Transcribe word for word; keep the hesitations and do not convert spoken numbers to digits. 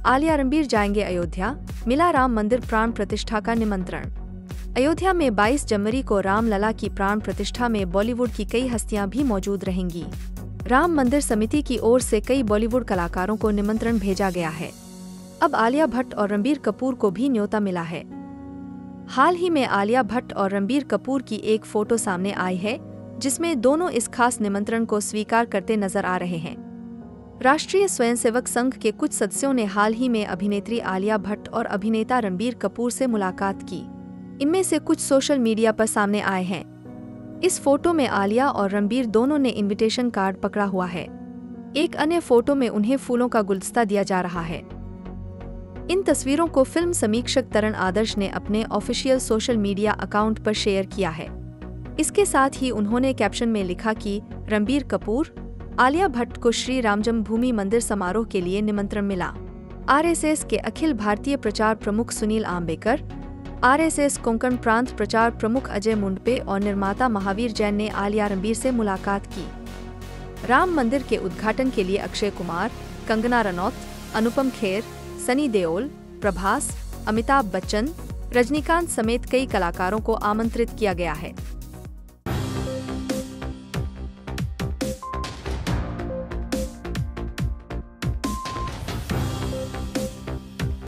आलिया रणबीर जाएंगे अयोध्या, मिला राम मंदिर प्राण प्रतिष्ठा का निमंत्रण। अयोध्या में बाईस जनवरी को रामलला की प्राण प्रतिष्ठा में बॉलीवुड की कई हस्तियां भी मौजूद रहेंगी। राम मंदिर समिति की ओर से कई बॉलीवुड कलाकारों को निमंत्रण भेजा गया है। अब आलिया भट्ट और रणबीर कपूर को भी न्योता मिला है। हाल ही में आलिया भट्ट और रणबीर कपूर की एक फोटो सामने आई है, जिसमें दोनों इस खास निमंत्रण को स्वीकार करते नजर आ रहे हैं। राष्ट्रीय स्वयंसेवक संघ के कुछ सदस्यों ने हाल ही में अभिनेत्री आलिया भट्ट और अभिनेता रणबीर कपूर से मुलाकात की। इनमें से कुछ सोशल मीडिया पर सामने आए हैं। इस फोटो में आलिया और रणबीर दोनों ने इनविटेशन कार्ड पकड़ा हुआ है। एक अन्य फोटो में उन्हें फूलों का गुलदस्ता दिया जा रहा है। इन तस्वीरों को फिल्म समीक्षक तरन आदर्श ने अपने ऑफिशियल सोशल मीडिया अकाउंट पर शेयर किया है। इसके साथ ही उन्होंने कैप्शन में लिखा कि रणबीर कपूर, आलिया भट्ट को श्री राम जन्मभूमि मंदिर समारोह के लिए निमंत्रण मिला। आरएसएस के अखिल भारतीय प्रचार प्रमुख सुनील आम्बेकर, आरएसएस कोंकण प्रांत प्रचार प्रमुख अजय मुंडपे और निर्माता महावीर जैन ने आलिया रणबीर से मुलाकात की। राम मंदिर के उद्घाटन के लिए अक्षय कुमार, कंगना रनौत, अनुपम खेर, सनी देओल, प्रभास, अमिताभ बच्चन, रजनीकांत समेत कई कलाकारों को आमंत्रित किया गया है।